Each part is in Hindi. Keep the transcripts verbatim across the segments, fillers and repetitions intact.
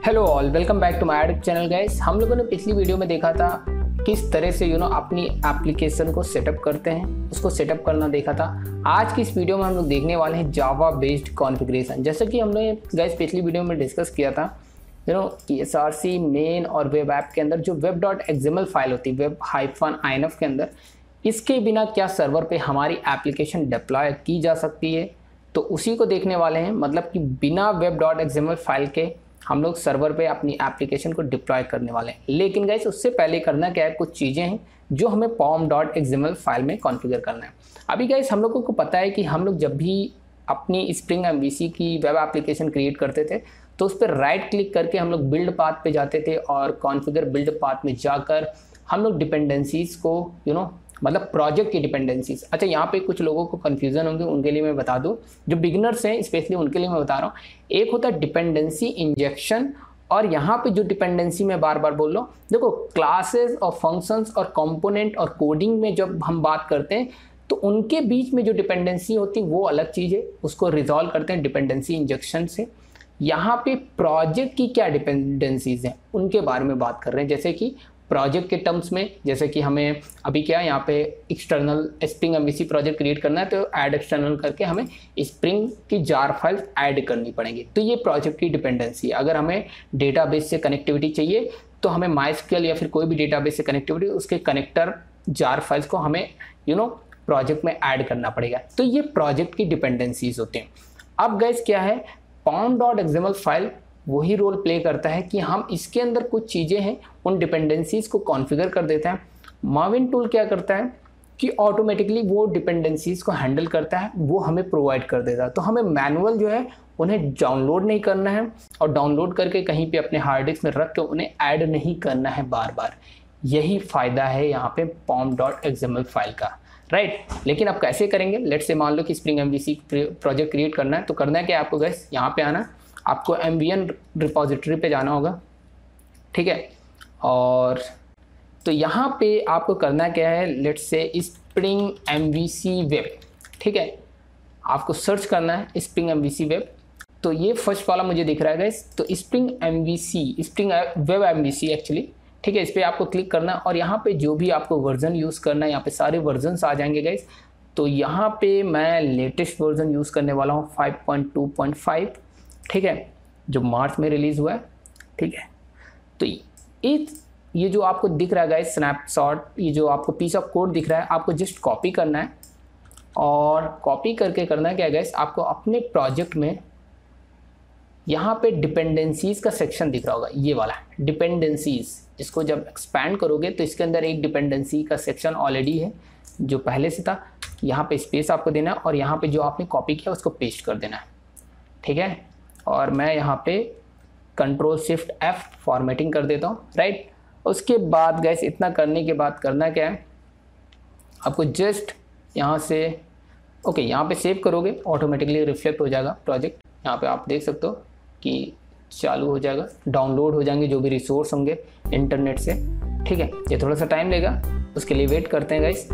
Hello all, welcome back to my ad channel guys. हम लोगों ने पिछली वीडियो में देखा था किस तरह से यू नो अपनी एप्लीकेशन को सेटअप करते हैं, उसको सेटअप करना देखा था। आज की इस वीडियो में हम लोग देखने वाले हैं जावा बेस्ड कॉन्फ़िगरेशन। जैसे कि हमने गाइस पिछली वीडियो में डिस्कस किया था यू नो कि एस आर सी मेन और वेब ऐप के अंदर जो वेब डॉट एक्सएमएल फाइल होती है वेब हाइफन आईएनएफ के अंदर, इसके बिना क्या सर्वर पे हमारी एप्लीकेशन डिप्लॉय की जा सकती है, तो उसी को देखने वाले हैं। मतलब कि बिना वेब डॉट एक्सएमएल फाइल के हम लोग सर्वर पे अपनी एप्लीकेशन को डिप्लॉय करने वाले हैं। लेकिन गाइस उससे पहले करना क्या है, कुछ चीज़ें हैं जो हमें पॉम डॉट एक्सएमएल फाइल में कॉन्फ़िगर करना है। अभी गाइस हम लोगों को पता है कि हम लोग जब भी अपनी स्प्रिंग एमवीसी की वेब एप्लीकेशन क्रिएट करते थे तो उस पर राइट क्लिक करके हम लोग बिल्ड पाथ पे जाते थे और कॉन्फ़िगर बिल्ड पाथ में जाकर हम लोग डिपेंडेंसीज़ को यू नो मतलब प्रोजेक्ट की डिपेंडेंसीज। अच्छा, यहाँ पे कुछ लोगों को कन्फ्यूजन होंगे, उनके लिए मैं बता दूं, जो बिगिनर्स हैं स्पेशली उनके लिए मैं बता रहा हूँ। एक होता है डिपेंडेंसी इंजेक्शन, और यहाँ पे जो डिपेंडेंसी मैं बार बार बोल रहा हूँ, देखो क्लासेस और फंक्शंस और कंपोनेंट और कोडिंग में जब हम बात करते हैं तो उनके बीच में जो डिपेंडेंसी होती है वो अलग चीज़ है, उसको रिजॉल्व करते हैं डिपेंडेंसी इंजेक्शन से। यहाँ पे प्रोजेक्ट की क्या डिपेंडेंसीज हैं उनके बारे में बात कर रहे हैं। जैसे कि प्रोजेक्ट के टर्म्स में, जैसे कि हमें अभी क्या यहाँ पे external Spring MVC project create करना है तो ऐड एक्सटर्नल करके हमें स्प्रिंग की जार फाइल ऐड करनी पड़ेंगी, तो ये प्रोजेक्ट की डिपेंडेंसी है। अगर हमें डेटाबेस से कनेक्टिविटी चाहिए तो हमें माइस्क्यूएल या फिर कोई भी डेटाबेस से कनेक्टिविटी, उसके कनेक्टर जार फाइल्स को हमें यू नो प्रोजेक्ट में ऐड करना पड़ेगा, तो ये प्रोजेक्ट की डिपेंडेंसीज होते हैं। अब गाइस क्या है, पॉम डॉट एक्सएमएल फाइल वही रोल प्ले करता है कि हम इसके अंदर कुछ चीज़ें हैं उन डिपेंडेंसीज को कॉन्फ़िगर कर देते हैं। मार्विन टूल क्या करता है कि ऑटोमेटिकली वो डिपेंडेंसीज को हैंडल करता है, वो हमें प्रोवाइड कर देता है। तो हमें मैनुअल जो है उन्हें डाउनलोड नहीं करना है और डाउनलोड करके कहीं पे अपने हार्ड डिस्क में रख के उन्हें ऐड नहीं करना है बार बार। यही फ़ायदा है यहाँ पे पॉम डॉट एक्सएमएल फाइल का, राइट right? लेकिन अब कैसे करेंगे, लेट्स से मान लो कि स्प्रिंग एमवीसी प्रोजेक्ट क्रिएट करना है, तो करना है क्या आपको गाइस, यहाँ पे आना, आपको एम वी एन रिपोजिटरी पे जाना होगा, ठीक है। और तो यहाँ पे आपको करना क्या है, let's say spring MVC web, ठीक है, आपको सर्च करना है स्प्रिंग एमवीसी वेब। तो ये फर्स्ट वाला मुझे दिख रहा है गाइस, तो Spring MVC Spring web MVC actually, ठीक है, इस पर आपको क्लिक करना है और यहाँ पे जो भी आपको वर्जन यूज़ करना है यहाँ पे सारे वर्जन्स आ जाएंगे गाइस। तो यहाँ पे मैं लेटेस्ट वर्जन यूज़ करने वाला हूँ five point two point five, ठीक है, जो मार्च में रिलीज़ हुआ है, ठीक है। तो इस ये जो आपको दिख रहा है गाइस स्नैपशॉट, ये जो आपको पीस ऑफ कोड दिख रहा है, आपको जस्ट कॉपी करना है और कॉपी करके करना है क्या गाइस, आपको अपने प्रोजेक्ट में यहाँ पे डिपेंडेंसीज का सेक्शन दिख रहा होगा, ये वाला डिपेंडेंसीज, इसको जब एक्सपैंड करोगे तो इसके अंदर एक डिपेंडेंसी का सेक्शन ऑलरेडी है जो पहले से था। यहाँ पे स्पेस आपको देना है और यहाँ पे जो आपने कॉपी किया उसको पेस्ट कर देना है, ठीक है। और मैं यहाँ पे कंट्रोल शिफ्ट एफ फॉर्मेटिंग कर देता हूँ, राइट। उसके बाद गैस इतना करने के बाद करना क्या है, आपको जस्ट यहाँ से ओके यहाँ पे सेव करोगे, ऑटोमेटिकली रिफ्लेक्ट हो जाएगा प्रोजेक्ट। यहाँ पे आप देख सकते हो कि चालू हो जाएगा, डाउनलोड हो जाएंगे जो भी रिसोर्स होंगे इंटरनेट से, ठीक है। ये थोड़ा सा टाइम लेगा, उसके लिए वेट करते हैं गाइस।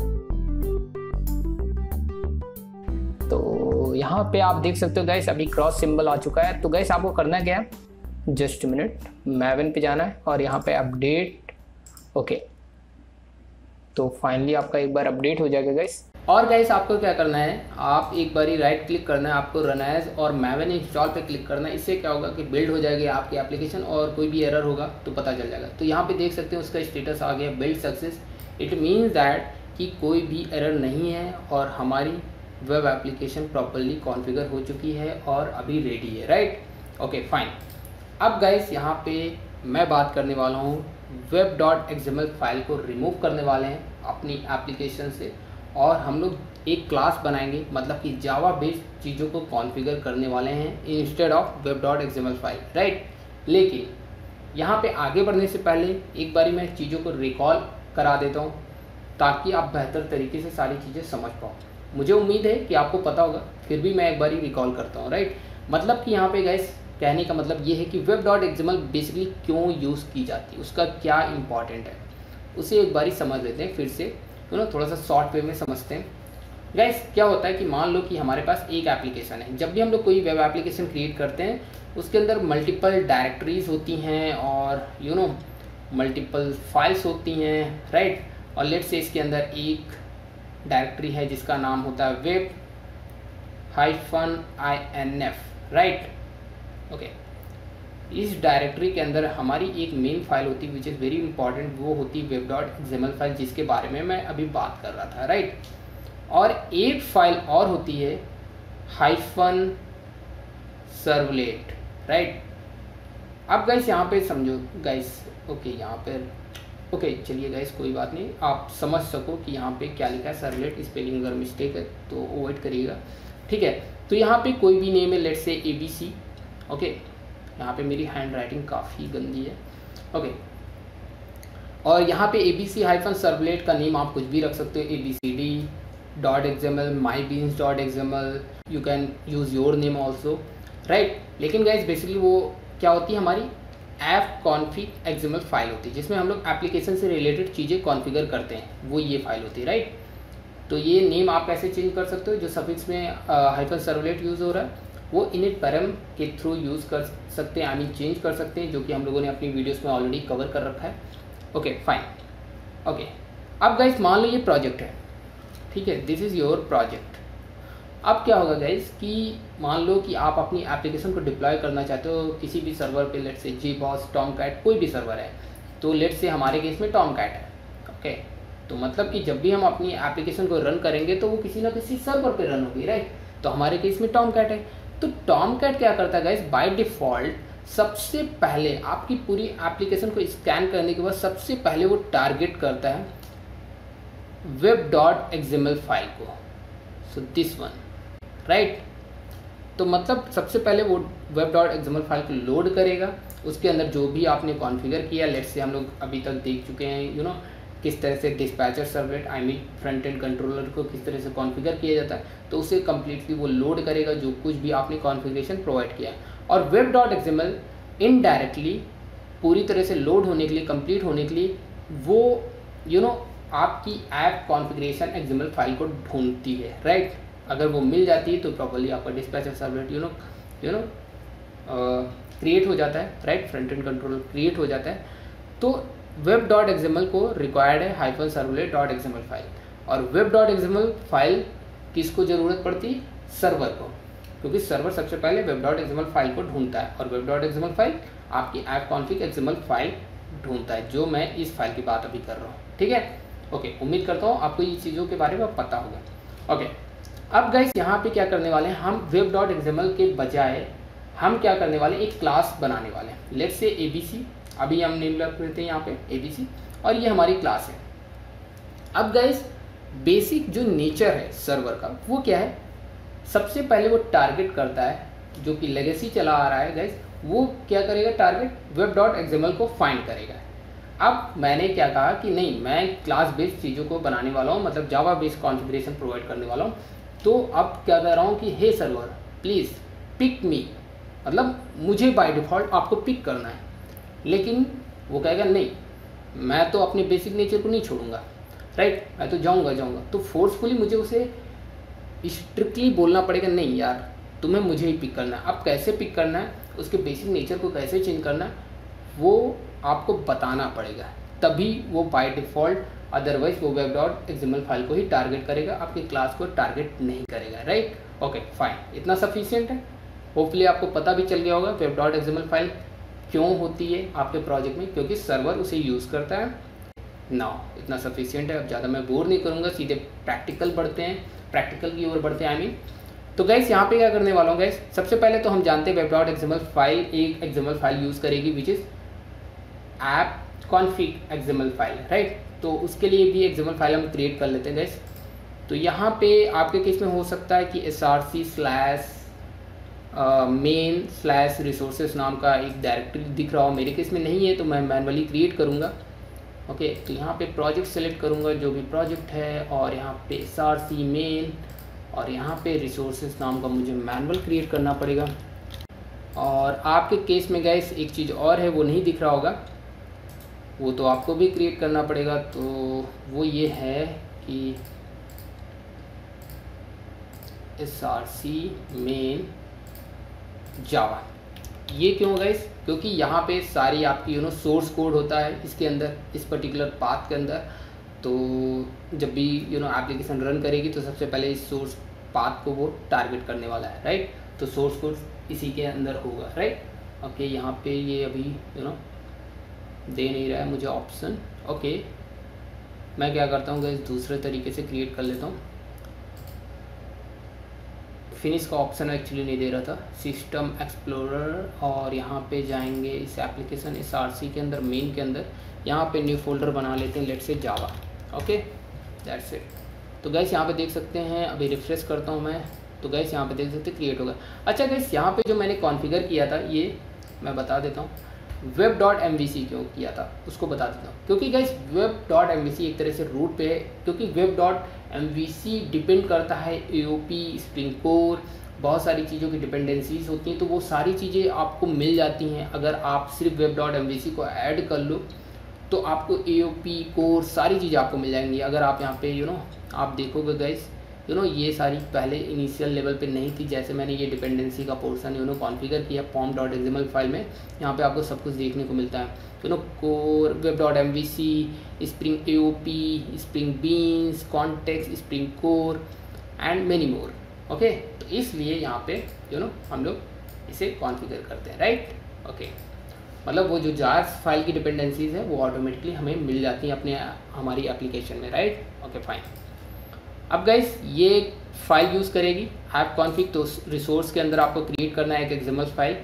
तो यहाँ पे आप देख सकते हो गाइस अभी क्रॉस सिंबल आ चुका है। तो गाइस आपको करना क्या है, जस्ट मिनट, मैवन पे जाना है और यहाँ पे अपडेट, ओके। तो फाइनली आपका एक बार अपडेट हो जाएगा गाइस। और गाइस आपको क्या करना है, आप एक बार ही राइट क्लिक करना है, आपको रन एज और मैवन इंस्टॉल पे क्लिक करना है। इससे क्या होगा कि बिल्ड हो जाएगी आपकी एप्लीकेशन और कोई भी एरर होगा तो पता चल जाएगा। तो यहाँ पे देख सकते हैं उसका स्टेटस आ गया build success. It means that कि कोई भी एरर नहीं है और हमारी वेब एप्लीकेशन प्रॉपरली कॉन्फ़िगर हो चुकी है और अभी रेडी है, राइट, ओके फाइन। अब गाइस यहाँ पे मैं बात करने वाला हूँ वेब डॉट एक्सएमएल फाइल को रिमूव करने वाले हैं अपनी एप्लीकेशन से और हम लोग एक क्लास बनाएंगे, मतलब कि जावा बेस्ड चीज़ों को कॉन्फ़िगर करने वाले हैं instead of web dot XML file, right. लेकिन यहाँ पे आगे बढ़ने से पहले एक बारी मैं चीज़ों को रिकॉल करा देता हूँ ताकि आप बेहतर तरीके से सारी चीज़ें समझ पाओ। मुझे उम्मीद है कि आपको पता होगा, फिर भी मैं एक बारी रिकॉल करता हूँ, राइट। मतलब कि यहाँ पे गाइस कहने का मतलब ये है कि वेब डॉट एक्सएमएल बेसिकली क्यों यूज़ की जाती है, उसका क्या इंपॉर्टेंट है, उसे एक बारी समझ लेते हैं फिर से, यू नो थोड़ा सा शॉर्ट वे में समझते हैं। गाइस क्या होता है कि मान लो कि हमारे पास एक एप्लीकेशन है, जब भी हम लोग कोई वेब एप्लीकेशन क्रिएट करते हैं उसके अंदर मल्टीपल डायरेक्टरीज होती हैं और यू नो मल्टीपल फाइल्स होती हैं, राइट। और लेट से इसके अंदर एक डायरेक्टरी है जिसका नाम होता है web hyphen I N F, right. Okay, इस डायरेक्टरी के अंदर हमारी एक मेन फाइल होती है विच इज़ वेरी इंपॉर्टेंट, वो होती है वेब डॉट एक्सएमएल फाइल, जिसके बारे में मैं अभी बात कर रहा था, राइट। और एक फाइल और होती है हाइफन सर्वलेट, राइट। अब गाइस यहाँ पे समझो गाइस, ओके यहाँ पर ओके okay, चलिए गाइस कोई बात नहीं, आप समझ सको कि यहाँ पे क्या लिखा है सर्वलेट, स्पेलिंग अगर मिस्टेक है तो अवॉइड करिएगा, ठीक है। तो यहाँ पे कोई भी नेम है, लेट से ए बी सी, ओके। यहाँ पे मेरी हैंड राइटिंग काफ़ी गंदी है, ओके। और यहाँ पे A B C hyphen servlet का नेम आप कुछ भी रख सकते हो, A B C D dot XML, my beans dot XML, you can use your name also, right. लेकिन गाइज बेसिकली वो क्या होती है, हमारी ऐप कॉन्फिग एक्सएमएल फाइल होती है जिसमें हम लोग एप्लीकेशन से रिलेटेड चीज़ें कॉन्फ़िगर करते हैं, वो ये फाइल होती है, राइट। तो ये नेम आप कैसे चेंज कर सकते हो, जो सफिक्स में हाइफन सर्वलेट यूज़ हो रहा है वो इनिट पैरम के थ्रू यूज़ कर सकते हैं, आई मीन चेंज कर सकते हैं, जो कि हम लोगों ने अपनी वीडियोस में ऑलरेडी कवर कर रखा है, ओके फाइन। ओके, अब गाइस मान लो ये प्रोजेक्ट है, ठीक है, दिस इज़ योर प्रोजेक्ट। अब क्या होगा गाइस कि मान लो कि आप अपनी एप्लीकेशन को डिप्लॉय करना चाहते हो किसी भी सर्वर पे, लेट से जी बॉस, टॉमकैट, कोई भी सर्वर है, तो लेट से हमारे केस में टॉमकैट है, ओके। तो मतलब कि जब भी हम अपनी एप्लीकेशन को रन करेंगे तो वो किसी ना किसी सर्वर पे रन होगी, राइट। तो हमारे केस में टॉमकैट है। तो टॉमकैट क्या करता है गाइस, बाय डिफ़ॉल्ट सबसे पहले आपकी पूरी एप्लीकेशन को स्कैन करने के बाद सबसे पहले वो टारगेट करता है वेब डॉट एक्सएमएल फाइल को, सो दिस वन, राइट। तो मतलब सबसे पहले वो वेब डॉट एक्सएमएल फाइल को लोड करेगा, उसके अंदर जो भी आपने कॉन्फ़िगर किया, लेट से हम लोग अभी तक देख चुके हैं यू नो किस तरह से dispatcher servlet, I mean front end controller को किस तरह से कॉन्फ़िगर किया जाता है, तो उसे कम्प्लीटली वो लोड करेगा जो कुछ भी आपने कॉन्फ़िगरेशन प्रोवाइड किया है। और वेब डॉट एक्सएमएल इनडायरेक्टली पूरी तरह से लोड होने के लिए, कंप्लीट होने के लिए वो यू नो आपकी ऐप कॉन्फ़िगरेशन एक्सएमएल फाइल को ढूंढती है, राइट। अगर वो मिल जाती है तो प्रॉपर्ली आपका dispatcher servlet you know you know create हो जाता है, right, front end controller create हो जाता है। तो वेब डॉट एक्सएमएल को रिक्वायर्ड है hyphen servlet dot XML file, और वेब डॉट एक्सएमएल फाइल किसको ज़रूरत पड़ती है, सर्वर को, क्योंकि सर्वर सबसे पहले वेब डॉट एक्सएमएल फाइल को ढूंढता है और वेब डॉट एक्सएमएल फाइल आपकी ऐप कॉन्फिग एक्सएमएल फाइल ढूंढता है, जो मैं इस फाइल की बात अभी कर रहा हूँ, ठीक है। ओके, उम्मीद करता हूँ आपको ये चीज़ों के बारे में पता होगा। ओके, अब गाइस यहाँ पे क्या करने वाले हैं हम, वेब डॉट एक्सएमएल के बजाय हम क्या करने वाले, एक क्लास बनाने वाले हैं, लेट्स से एबीसी, अभी हम नेम रख देते हैं यहाँ पे एबीसी, और ये हमारी क्लास है। अब गाइस बेसिक जो नेचर है सर्वर का वो क्या है, सबसे पहले वो टारगेट करता है, जो कि लेगेसी चला आ रहा है गाइस, वो क्या करेगा, टारगेट वेब डॉट एक्सएमएल को फाइंड करेगा। अब मैंने क्या कहा कि नहीं, मैं क्लास बेस्ड चीज़ों को बनाने वाला हूँ, मतलब जावा बेस्ड कॉन्फ़िगरेशन प्रोवाइड करने वाला हूँ। तो अब क्या कह रहा हूँ कि hey server please pick me, मतलब मुझे बाय डिफ़ॉल्ट आपको पिक करना है। लेकिन वो कहेगा नहीं, मैं तो अपने बेसिक नेचर को नहीं छोड़ूंगा, राइट, मैं तो जाऊंगा जाऊंगा तो फोर्सफुली मुझे उसे स्ट्रिक्टली बोलना पड़ेगा, नहीं यार तुम्हें मुझे ही पिक करना है। अब कैसे पिक करना है, उसके बेसिक नेचर को कैसे चेंज करना है, वो आपको बताना पड़ेगा, तभी वो बाय डिफ़ॉल्ट, अदरवाइज वो वेब डॉट एक्सएमएल फाइल को ही टारगेट करेगा, आपकी क्लास को टारगेट नहीं करेगा, राइट। ओके फाइन, इतना सफिशिएंट है। होपफुली आपको पता भी चल गया होगा वेब डॉट एक्सएमएल फाइल क्यों होती है आपके प्रोजेक्ट में, क्योंकि सर्वर उसे यूज़ करता है। नाउ इतना सफिशिएंट है, अब ज़्यादा मैं बोर नहीं करूँगा, सीधे प्रैक्टिकल बढ़ते हैं, प्रैक्टिकल की ओर बढ़ते हैं आई मीन। तो गाइस यहाँ पे क्या करने वाला हूँ गाइस, सबसे पहले तो हम जानते हैं वेब डॉट एक्सएमएल फाइल एक एक्सएमएल फाइल यूज़ करेगी which is app config XML file, right. तो उसके लिए भी एक्सएमएल फाइल हम क्रिएट कर लेते हैं गाइस। तो यहाँ पे आपके केस में हो सकता है कि S R C slash main slash resources नाम का एक डायरेक्टरी दिख रहा हो, मेरे केस में नहीं है तो मैं मैनुअली क्रिएट करूँगा। ओके, तो यहाँ पे प्रोजेक्ट सेलेक्ट करूँगा जो भी प्रोजेक्ट है, और यहाँ पे एस आर सी मेन, और यहाँ पे रिसोर्सेज नाम का मुझे मैनुअल क्रिएट करना पड़ेगा। और आपके केस में गाइस एक चीज़ और है, वो नहीं दिख रहा होगा, वो तो आपको भी क्रिएट करना पड़ेगा। तो वो ये है कि S R C main Java. ये क्यों गाइस? क्योंकि यहाँ पे सारी आपकी यू नो सोर्स कोड होता है इसके अंदर, इस पर्टिकुलर पाथ के अंदर। तो जब भी यू नो एप्लीकेशन रन करेगी तो सबसे पहले इस सोर्स पाथ को वो टारगेट करने वाला है, राइट। तो सोर्स कोड इसी के अंदर होगा, राइट। ओके, यहाँ पे ये अभी यू नो दे नहीं रहा है मुझे ऑप्शन। ओके, मैं क्या करता हूँ गाइस, दूसरे तरीके से क्रिएट कर लेता हूँ। फिनिश का ऑप्शन एक्चुअली नहीं दे रहा था, सिस्टम एक्सप्लोरर, और यहाँ पे जाएंगे इस एप्लीकेशन इस आरसी के अंदर, मेन के अंदर। यहाँ पे न्यू फोल्डर बना लेते हैं, let's say Java. Okay, that's it. तो गैस यहाँ पे देख सकते हैं, अभी रिफ्रेश करता हूँ मैं, तो गैस यहाँ पे देख सकते हैं क्रिएट होगा। अच्छा गैस, यहाँ पे जो मैंने कॉन्फ़िगर किया था ये मैं बता देता हूँ, web dot M V C क्यों किया था उसको बता देता हूँ। क्योंकि guys web dot M V C एक तरह से रूट पे है, क्योंकि web dot M V C depend करता है A O P, spring core, बहुत सारी चीज़ों की डिपेंडेंसीज होती हैं। तो वो सारी चीज़ें आपको मिल जाती हैं अगर आप सिर्फ web dot M V C को ऐड कर लो, तो आपको ए ओ पी कोर सारी चीज़ें आपको मिल जाएंगी। अगर आप यहाँ पे यू नो आप देखोगे गाइस, यू नो ये सारी पहले इनिशियल लेवल पे नहीं थी। जैसे मैंने ये डिपेंडेंसी का पोर्शन यू नो कॉन्फ़िगर किया पॉम डॉट एक्सएमएल फाइल में, यहाँ पे आपको सब कुछ देखने को मिलता है। You know core, web dot M V C, spring A O P, spring beans, context, spring core and many more. Okay, तो इसलिए यहाँ पे यू नो हम लोग इसे कॉन्फ़िगर करते हैं, राइट। ओके, मतलब वो जो जार्स फाइल की डिपेंडेंसीज है वो ऑटोमेटिकली हमें मिल जाती हैं अपने हमारी एप्लीकेशन में, राइट। Okay fine. अब गाइस ये फाइल यूज़ करेगी ऐप कॉन्फ़िग, तो रिसोर्स के अंदर आपको क्रिएट करना है एक XML file,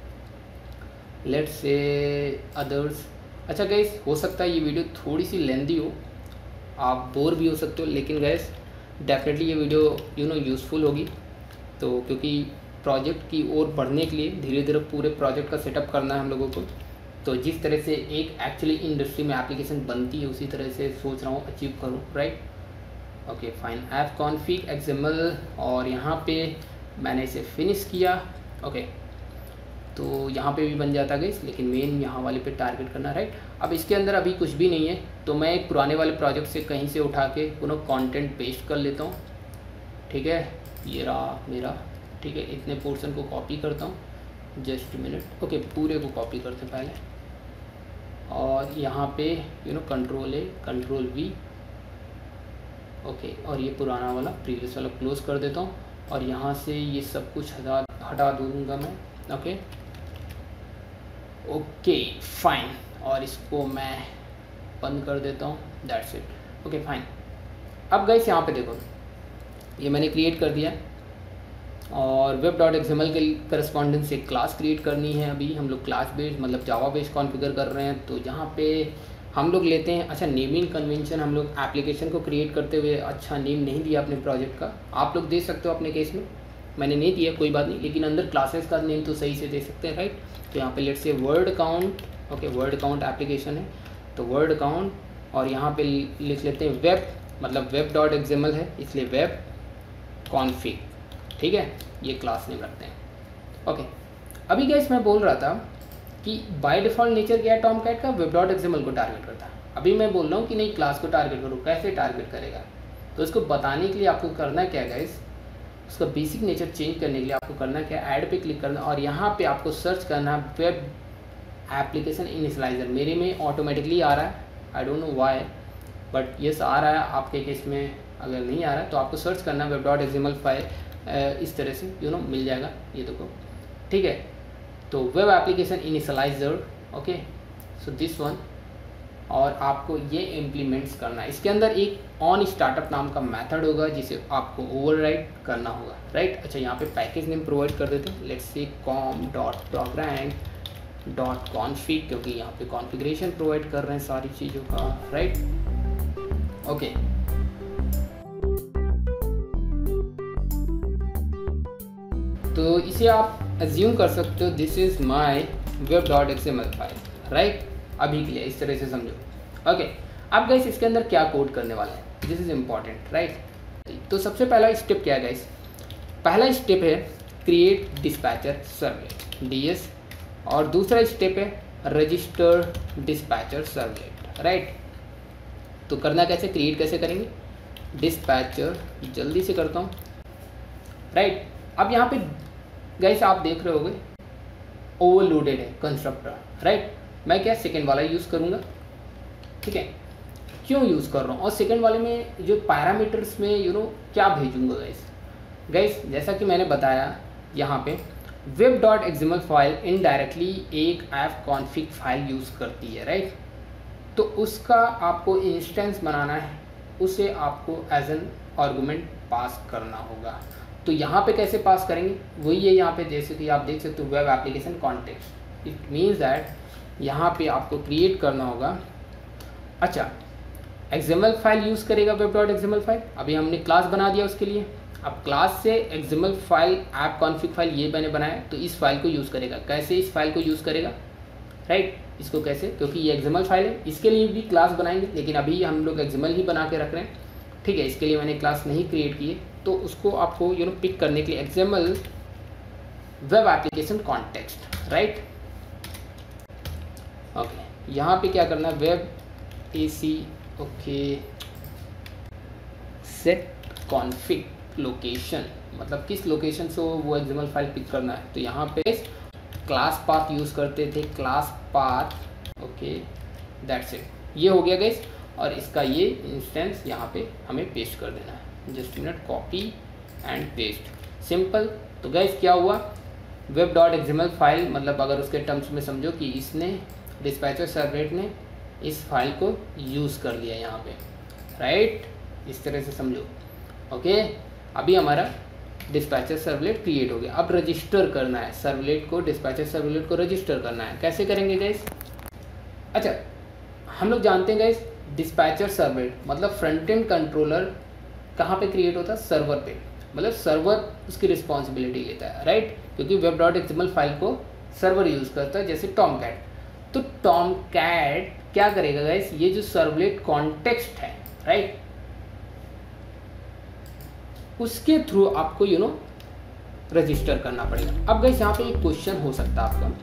let's say others. अच्छा गाइस, हो सकता है ये वीडियो थोड़ी सी लेंदी हो, आप बोर भी हो सकते हो, लेकिन गाइस डेफिनेटली ये वीडियो यू नो यूज़फुल होगी। तो क्योंकि प्रोजेक्ट की ओर बढ़ने के लिए धीरे धीरे पूरे प्रोजेक्ट का सेटअप करना है हम लोगों को। तो जिस तरह से एक एक्चुअली इंडस्ट्री में एप्लीकेशन बनती है उसी तरह से सोच रहा हूँ अचीव करूँ, right. Okay fine, app config XML, और यहाँ पे मैंने इसे फिनिश किया। ओके, तो यहाँ पे भी बन जाता गाइस, लेकिन मेन यहाँ वाले पे टारगेट करना, राइट। अब इसके अंदर अभी कुछ भी नहीं है, तो मैं एक पुराने वाले प्रोजेक्ट से कहीं से उठा के पुनः कंटेंट पेस्ट कर लेता हूँ, ठीक है। ये रहा मेरा, ठीक है। इतने पोर्शन को कॉपी करता हूँ, जस्ट मिनट। ओके, पूरे को कॉपी करते पहले, और यहाँ पे you know control A, control V. Okay, और ये पुराना वाला प्रीवियस वाला क्लोज कर देता हूँ, और यहाँ से ये सब कुछ हटा हटा दूँगा मैं। ओके ओके फाइन, और इसको मैं बंद कर देता हूँ, दैट्स इट। Okay fine. अब गाइस यहाँ पे देखो, ये मैंने क्रिएट कर दिया, और वेब डॉट एक्सएमएल के करस्पॉन्डेंस से क्लास क्रिएट करनी है। अभी हम लोग क्लास बेस्ड मतलब जावा बेस्ड कॉन्फ़िगर कर रहे हैं, तो यहाँ पे हम लोग लेते हैं। अच्छा, नेमिंग कन्वेंशन, हम लोग एप्लीकेशन को क्रिएट करते हुए अच्छा नेम नहीं दिया अपने प्रोजेक्ट का, आप लोग दे सकते हो अपने केस में, मैंने नहीं दिया कोई बात नहीं, लेकिन अंदर क्लासेस का नेम तो सही से दे सकते हैं, राइट। तो यहाँ पे let's say word count, okay word count application है तो वर्ड काउंट, और यहाँ पे लिख लेते हैं वेब, मतलब वेब डॉट एक्सएमएल है इसलिए वेब कॉन्फ़िग, ठीक है, ये क्लास नेम रखते हैं। ओके, अभी गाइस मैं बोल रहा था कि बाय डिफ़ॉल्ट नेचर क्या है टॉम कैट का, वेब डॉट एक्सएमएल को टारगेट करता है। अभी मैं बोल रहा हूँ कि नहीं, क्लास को टारगेट करो, कैसे टारगेट करेगा, तो इसको बताने के लिए आपको करना क्या है गाइस, उसका बेसिक नेचर चेंज करने के लिए आपको करना क्या है, ऐड पे क्लिक करना, और यहाँ पे आपको सर्च करना है वेब एप्लीकेशन इनिशियलाइजर। मेरे में ऑटोमेटिकली आ रहा है, I don't know why, but yes आ रहा है, आपके केस में अगर नहीं आ रहा है तो आपको सर्च करना है वेब डॉट एक्सएमएल फाइल, इस तरह से यू नो मिल जाएगा, ये देखो, ठीक है। तो web application initializer, okay, so this one, और आपको ये इम्प्लीमेंट्स करना है। इसके अंदर एक ऑन स्टार्टअप नाम का मेथड होगा जिसे आपको ओवरराइड करना होगा, राइट। अच्छा, यहाँ पे पैकेज नेम प्रोवाइड कर देते हैं, let's say com dot program dot config, क्योंकि यहाँ पे कॉन्फ़िगरेशन प्रोवाइड कर रहे हैं सारी चीज़ों का, राइट। ओके, तो इसे आप एज्यूम कर सकते हो this is my web dot XML file, right. अभी के लिए इस तरह से समझो। ओके, अब गाइस इसके अंदर क्या कोड करने वाला है, दिस इज़ इम्पॉर्टेंट, राइट। तो सबसे पहला स्टेप क्या है गाइस, पहला स्टेप है create dispatcher servlet D S, और दूसरा स्टेप है रजिस्टर डिस्पैचर सर्वलेट, राइट। तो करना कैसे, क्रिएट कैसे करेंगे, डिस्पैचर, जल्दी से करता हूँ, राइट। अब यहाँ पे गाइस आप देख रहे होगे ओवरलोडेड है कंस्ट्रक्टर, राइट। मैं क्या सेकेंड वाला यूज़ करूँगा, ठीक है। क्यों यूज़ कर रहा हूँ, और सेकेंड वाले में जो पैरामीटर्स में यू नो क्या भेजूँगा गाइस। गाइस जैसा कि मैंने बताया यहाँ पे web dot XML file indirectly एक ऐप कॉन्फ़िग फाइल यूज़ करती है, राइट। तो उसका आपको इंस्टेंस बनाना है, उसे आपको एज एन आर्गुमेंट पास करना होगा। तो यहाँ पे कैसे पास करेंगे, वही है यहाँ पे जैसे कि आप देख सकते हो web application context. It means that यहाँ पे आपको क्रिएट करना होगा, अच्छा एक्सएमएल फाइल यूज़ करेगा वेब डॉट एक्सएमएल फाइल। अभी हमने क्लास बना दिया उसके लिए। अब क्लास से XML file app config file ये मैंने बनाया, तो इस फाइल को यूज़ करेगा। कैसे इस फाइल को यूज़ करेगा, राइट। इसको कैसे, क्योंकि ये एक्सएमएल फाइल है, इसके लिए भी क्लास बनाएंगे, लेकिन अभी हम लोग एक्सएमएल ही बना के रख रहे हैं, ठीक है। इसके लिए मैंने क्लास नहीं क्रिएट की है, तो उसको आपको यू नो पिक करने के लिए XML web application context, right. Okay, यहाँ पे क्या करना है, web A C okay set config location, मतलब किस लोकेशन से वो एक्सएमएल फाइल पिक करना है। तो यहाँ पे क्लास पाथ यूज़ करते थे, class path, okay that's it. ये हो गया गाइस, और इसका ये इंस्टेंस यहाँ पे हमें पेस्ट कर देना है। Just minute, copy and paste, simple. तो गाइस क्या हुआ, वेब डॉट एक्सएमएल फाइल, मतलब अगर उसके टर्म्स में समझो कि इसने डिस्पैचर सर्वलेट ने इस फाइल को यूज़ कर लिया यहाँ पे, राइट। इस तरह से समझो, ओके। अभी हमारा डिस्पैचर सर्वलेट क्रिएट हो गया। अब रजिस्टर करना है सर्वलेट को, डिस्पैचर सर्वलेट को रजिस्टर करना है। कैसे करेंगे गाइस, अच्छा हम लोग जानते हैं गाइस डिस्पैचर सर्वलेट मतलब फ्रंट एंड कंट्रोलर कहाँ पे क्रिएट होता है, सर्वर पे, मतलब सर्वर उसकी रिस्पॉन्सिबिलिटी लेता है, राइट। क्योंकि वेब डॉट एक्सएमएल फाइल को सर्वर यूज़ करता है, जैसे टॉम कैट। तो टॉम कैट क्या करेगा गाइस, ये जो सर्वलेट कॉन्टेक्स्ट है, राइट, उसके थ्रू आपको यू नो रजिस्टर करना पड़ेगा। अब गाइस यहाँ पे एक क्वेश्चन हो सकता है आपका,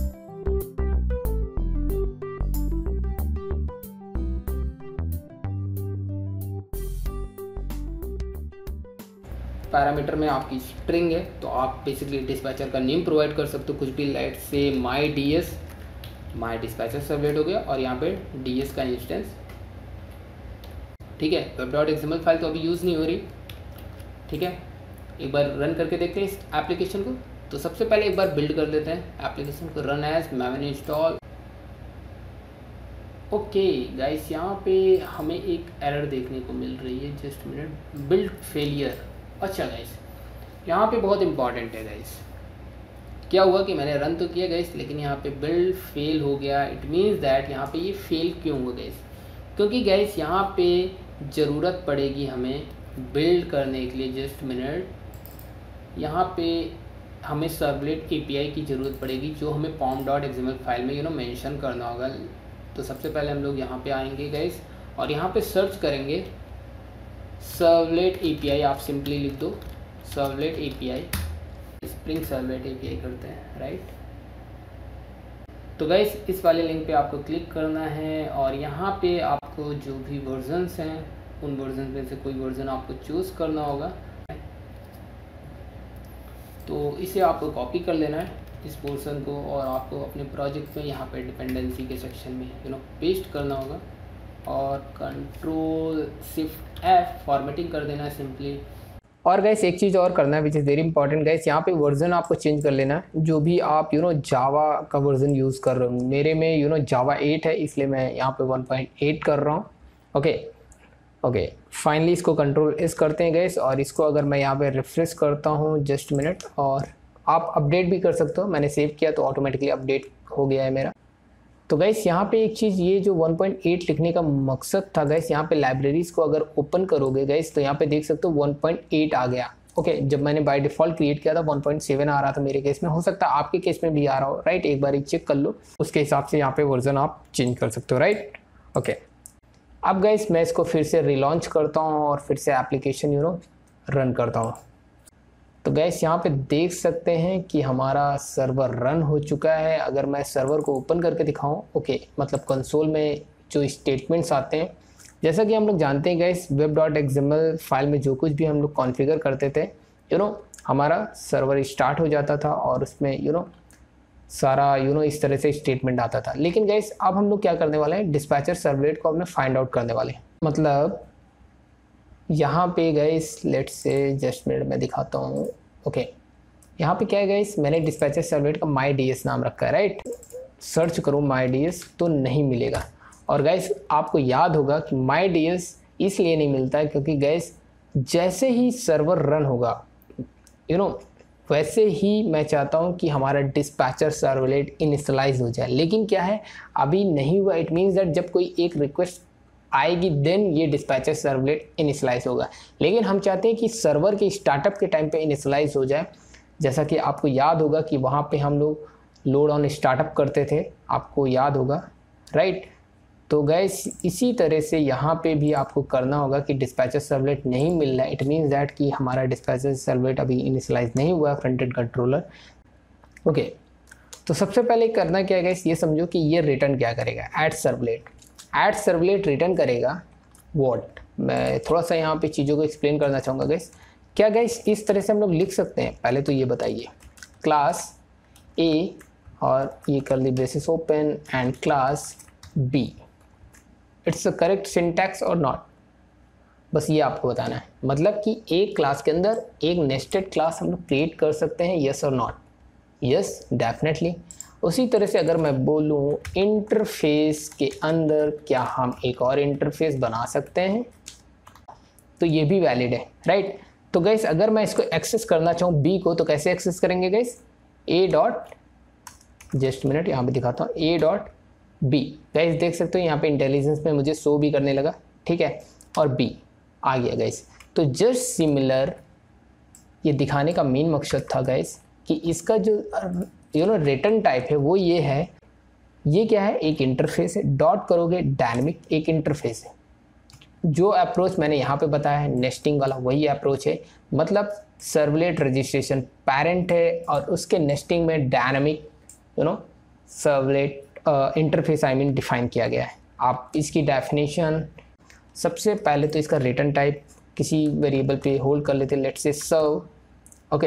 पैरामीटर में आपकी स्ट्रिंग है, तो आप बेसिकली डिस्पैचर का नेम प्रोवाइड कर सकते हो, कुछ भी, let say my D S, my dispatcher servlet हो गया, और यहाँ पे डी एस का इंस्टेंस, ठीक है। वेब डॉट एक्सएमएल फाइल तो अभी यूज़ नहीं हो रही, ठीक है। एक बार रन करके देखते हैं इस एप्लीकेशन को। तो सबसे पहले एक बार बिल्ड कर लेते हैं एप्लीकेशन को, run as Maven install. Okay guys, यहाँ पे हमें एक एरर देखने को मिल रही है, जस्ट मिनट, बिल्ड फेलियर। अच्छा गाइस, यहाँ पे बहुत इंपॉर्टेंट है गाइस, क्या हुआ कि मैंने रन तो किया गाइस, लेकिन यहाँ पे बिल्ड फेल हो गया। इट मीन्स दैट यहाँ पे ये फेल क्यों हुआ गाइस, क्योंकि गाइस यहाँ पे ज़रूरत पड़ेगी हमें बिल्ड करने के लिए, जस्ट मिनट, यहाँ पे हमें सर्वलेट एपीआई की ज़रूरत पड़ेगी, जो हमें पॉम डॉट एक्सएमएल फाइल में यू नो मेंशन करना होगा। तो सबसे पहले हम लोग यहाँ पे आएंगे गाइस, और यहाँ पे सर्च करेंगे सर्वलेट एपीआई। आप सिंपली लिख दो servlet API, spring servlet API करते हैं, राइट। तो गाइस इस वाले लिंक पे आपको क्लिक करना है, और यहाँ पे आपको जो भी वर्जन्स हैं उन वर्जन में से कोई वर्जन आपको चूज़ करना होगा। तो इसे आपको कॉपी कर लेना है इस पोर्शन को, और आपको अपने प्रोजेक्ट में यहाँ पे डिपेंडेंसी के सेक्शन में यू नो पेस्ट करना होगा, और कंट्रोल शिफ्ट एफ फॉर्मेटिंग कर देना है सिंपली। और गाइस एक चीज़ और करना है which is very important guys, यहाँ पे वर्जन आपको चेंज कर लेना है, जो भी आप यू नो जावा का वर्जन यूज़ कर रहे हो। मेरे में यू नो जावा एट है, इसलिए मैं यहाँ पे वन पॉइंट एट कर रहा हूँ, ओके ओके। फाइनली इसको कंट्रोल एस करते हैं गाइस, और इसको अगर मैं यहाँ पे रिफ्रेश करता हूँ, जस्ट मिनट, और आप अपडेट भी कर सकते हो, मैंने सेव किया तो ऑटोमेटिकली अपडेट हो गया है मेरा। तो गाइस यहाँ पे एक चीज़, ये जो वन पॉइंट एट लिखने का मकसद था गाइस, यहाँ पे लाइब्रेरीज को अगर ओपन करोगे गाइस, तो यहाँ पे देख सकते हो वन पॉइंट एट आ गया, ओके। जब मैंने बाय डिफ़ॉल्ट क्रिएट किया था वन पॉइंट सेवन आ रहा था मेरे केस में, हो सकता है आपके केस में भी आ रहा हो, राइट। एक बार चेक कर लो, उसके हिसाब से यहाँ पे वर्जन आप चेंज कर सकते हो, राइट, ओके। अब गाइस मैं इसको फिर से रिलॉन्च करता हूँ, और फिर से एप्लीकेशन यू नो रन करता हूँ। तो गाइस यहाँ पे देख सकते हैं कि हमारा सर्वर रन हो चुका है। अगर मैं सर्वर को ओपन करके दिखाऊं, ओके, मतलब कंसोल में जो स्टेटमेंट्स आते हैं, जैसा कि हम लोग जानते हैं guys, web dot XML file में जो कुछ भी हम लोग कॉन्फ़िगर करते थे, यू नो हमारा सर्वर स्टार्ट हो जाता था और उसमें यू you नो know, सारा यू you नो know, इस तरह से स्टेटमेंट आता था। लेकिन गाइस अब हम लोग क्या करने वाले हैं, डिस्पैचर सर्वलेट को अपने फाइंड आउट करने वाले हैं। मतलब यहाँ पे guys let's say just minute में दिखाता हूँ। ओके, यहाँ पे क्या है गाइस, मैंने डिस्पैचर सर्वलेट का माई डी एस नाम रखा है, राइट। सर्च करूँ माई डी एस तो नहीं मिलेगा। और गाइस आपको याद होगा कि माई डी एस इसलिए नहीं मिलता है क्योंकि गाइस जैसे ही सर्वर रन होगा यू नो वैसे ही मैं चाहता हूं कि हमारा डिस्पैचर सर्वलेट इनिशियलाइज हो जाए। लेकिन क्या है, अभी नहीं हुआ। इट मीन्स दैट जब कोई एक रिक्वेस्ट आएगी देन ये डिस्पैचर सर्वलेट इनिशियलाइज होगा। लेकिन हम चाहते हैं कि सर्वर के स्टार्टअप के टाइम पे इनिशियलाइज हो जाए। जैसा कि आपको याद होगा कि वहाँ पे हम लोग लोड ऑन स्टार्टअप करते थे, आपको याद होगा, राइट। तो गैस इसी तरह से यहाँ पे भी आपको करना होगा कि डिस्पैचर सर्वलेट नहीं मिल रहा है। इट मीन्स दैट कि हमारा डिस्पैचर सर्वलेट अभी इनिशियलाइज नहीं हुआ है फ्रंट एंड कंट्रोलर। ओके, तो सबसे पहले करना क्या है गैस, ये समझो कि ये रिटर्न क्या करेगा, add servlet. Add servlet return करेगा व्हाट। मैं थोड़ा सा यहाँ पे चीज़ों को एक्सप्लेन करना चाहूँगा गैस। क्या गैस इस तरह से हम लोग लिख सकते हैं, पहले तो ये बताइए, क्लास ए और ये curly braces open and class B, it's a correct syntax और नॉट, बस ये आपको बताना है। मतलब कि एक क्लास के अंदर एक नेस्टेड क्लास हम लोग क्रिएट कर सकते हैं, यस और नॉट, यस डेफिनेटली। उसी तरह से अगर मैं बोलूँ इंटरफेस के अंदर क्या हम एक और इंटरफेस बना सकते हैं, तो ये भी वैलिड है, राइट। तो गैस अगर मैं इसको एक्सेस करना चाहूँ बी को, तो कैसे एक्सेस करेंगे guys, A dot, just minute यहाँ पे दिखाता हूँ, ए डॉट बी। गाइस देख सकते हो यहाँ पे इंटेलिजेंस में मुझे शो भी करने लगा, ठीक है, और बी आ गया गाइस। तो जस्ट सिमिलर ये दिखाने का मेन मकसद था गाइस कि इसका जो यू नो रिटर्न टाइप है वो ये है, ये क्या है, एक इंटरफेस है, डॉट करोगे डायनेमिक एक इंटरफेस है। जो अप्रोच मैंने यहाँ पे बताया है नेस्टिंग वाला वही अप्रोच है। मतलब सर्वलेट रजिस्ट्रेशन पैरेंट है और उसके नेस्टिंग में dynamic you know servlet interface I mean define किया गया है। आप इसकी डेफिनेशन सबसे पहले तो इसका रिटर्न टाइप किसी वेरिएबल पे होल्ड कर लेते, लेट्स से सर्व, ओके,